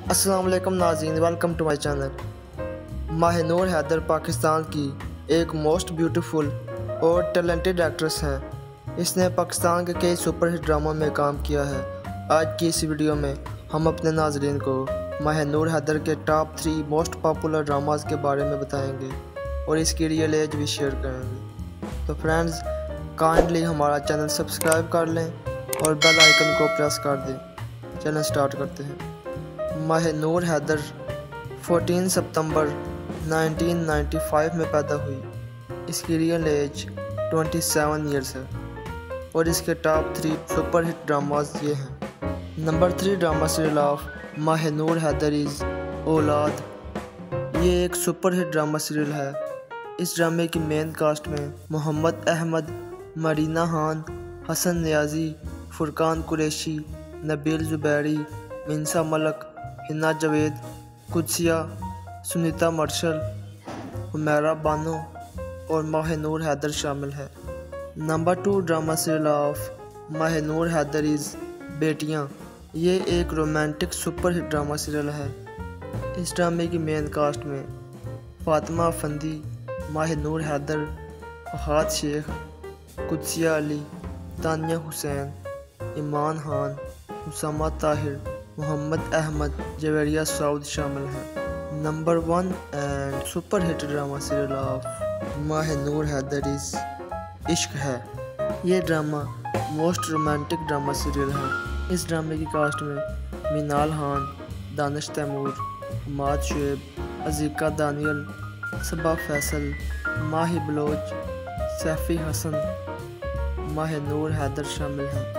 अस्सलाम वालेकुम नाज़रीन, welcome to my channel. Mahnoor Haider Pakistan की एक मोस्ट ब्यूटीफुल और टैलेंटेड एक्ट्रेस हैं। इसने पाकिस्तान के कई सुपरहिट ड्रामों में काम किया है। आज की इस वीडियो में हम अपने नाज़रीन को माहिनूर हैदर के टॉप 3 मोस्ट पॉपुलर ड्रामास के बारे में बताएंगे और इसकी रियल एज भी शेयर करेंगे। तो फ्रेंड्स, काइंडली हमारा चैनल सब्सक्राइब कर लें और बेल आइकन को प्रेस कर दें। चलें स्टार्ट करते हैं। माहिनूर हैदर 14 सितंबर 1995 में पैदा हुई। इसकी रियल एज 27 ईयर्स है और इसके टॉप 3 सुपरहिट ड्रामास ये हैं। Number 3 drama serial of Mahnoor Haider is Aulaad. ये एक सुपरहिट ड्रामा सीरियल है। इस ड्रामे की मेन कास्ट में मोहम्मद अहमद, मरीना खान, हसन नियाजी, फुरकान कुरैशी, नबील ज़ुबैरी, मिंसा मलक, हिना जावेद, कुदसिया, सुनीता मार्शल, हुमैरा बानो और माहिनूर हैदर शामिल है। Number 2 drama serial of Mahnoor Haider is Betiyaan. ये एक रोमांटिक सुपरहिट ड्रामा सीरियल है। इस ड्रामे की मेन कास्ट में फातिमा अफंदी, माहिनूर हैदर, फहाद शेख, कुदसिया अली, तानिया हुसैन, ईमान खान, उसामा ताहिर, मोहम्मद अहमद, जवेरिया सऊद शामिल हैं। Number 1 and super hit drama serial of Mahnoor Haider is Ishq Hai. ये drama most romantic drama serial है। इस ड्रामे की कास्ट में मीनाल खान, दानिश तैमूर, हमाद शुएब, अज़ीका दानियल, सबा फैसल, माही बलोच, सैफ़ी हसन, माहिनूर हैदर शामिल हैं।